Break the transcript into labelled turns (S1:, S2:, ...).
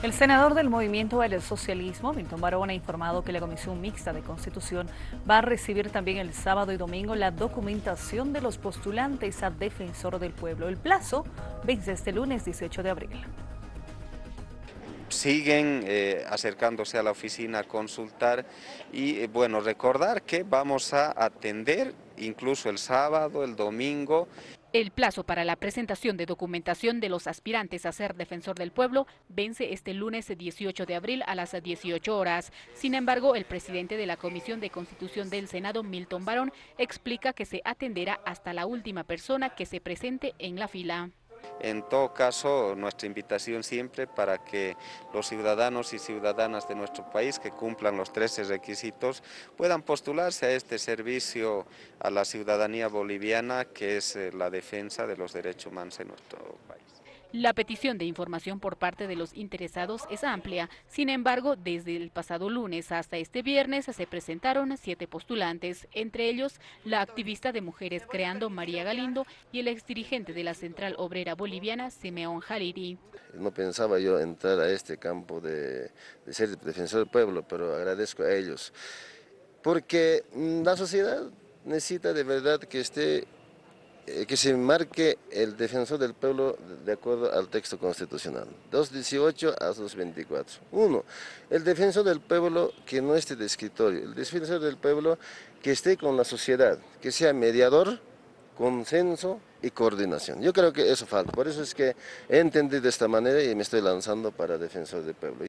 S1: El senador del Movimiento del Socialismo, Milton Barón, ha informado que la Comisión Mixta de Constitución va a recibir también el sábado y domingo la documentación de los postulantes a Defensor del Pueblo. El plazo vence este lunes 18 de abril.
S2: Siguen acercándose a la oficina a consultar y bueno, recordar que vamos a atender incluso el sábado, el domingo.
S3: El plazo para la presentación de documentación de los aspirantes a ser defensor del pueblo vence este lunes 18 de abril a las 18 horas. Sin embargo, el presidente de la Comisión de Constitución del Senado, Milton Barón, explica que se atenderá hasta la última persona que se presente en la fila.
S2: En todo caso, nuestra invitación siempre para que los ciudadanos y ciudadanas de nuestro país que cumplan los 13 requisitos puedan postularse a este servicio a la ciudadanía boliviana, que es la defensa de los derechos humanos en nuestro país.
S3: La petición de información por parte de los interesados es amplia. Sin embargo, desde el pasado lunes hasta este viernes se presentaron 7 postulantes, entre ellos la activista de Mujeres Creando María Galindo y el exdirigente de la Central Obrera Boliviana, Simeón Jaliri.
S4: No pensaba yo entrar a este campo de ser defensor del pueblo, pero agradezco a ellos, porque la sociedad necesita de verdad que se marque el defensor del pueblo de acuerdo al texto constitucional, 218 a 224. Uno, el defensor del pueblo que no esté de escritorio, el defensor del pueblo que esté con la sociedad, que sea mediador, consenso y coordinación. Yo creo que eso falta, por eso es que he entendido de esta manera y me estoy lanzando para defensor del pueblo.